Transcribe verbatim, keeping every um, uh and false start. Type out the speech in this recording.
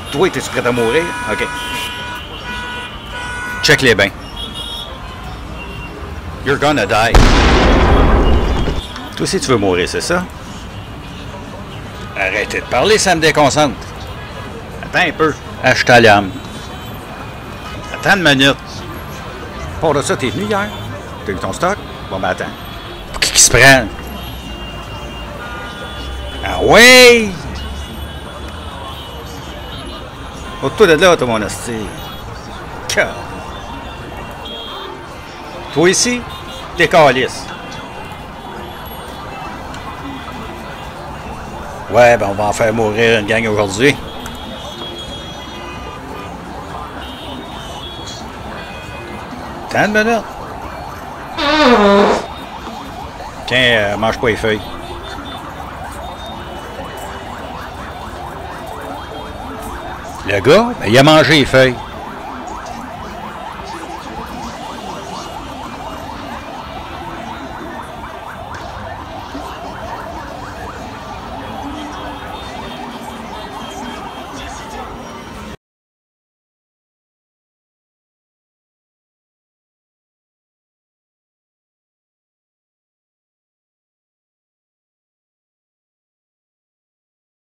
Toi, t'es-tu prêt à mourir? OK. Check les bains. You're gonna die. Toi aussi, tu veux mourir, c'est ça? Arrêtez de parler, ça me déconcentre. Attends un peu. Achète ta lame. Attends une minute. Pour de ça, t'es venu hier? T'as eu ton stock? Bon, ben attends. Pour qui qui se prend? Ah ouais! Oh, toi de là, toi, mon hostie. Car. Toi ici, t'es calice. Ouais, ben on va en faire mourir une gang aujourd'hui. Attends une minute. Tiens, euh, mange pas les feuilles. Le gars, ben, il a mangé les feuilles.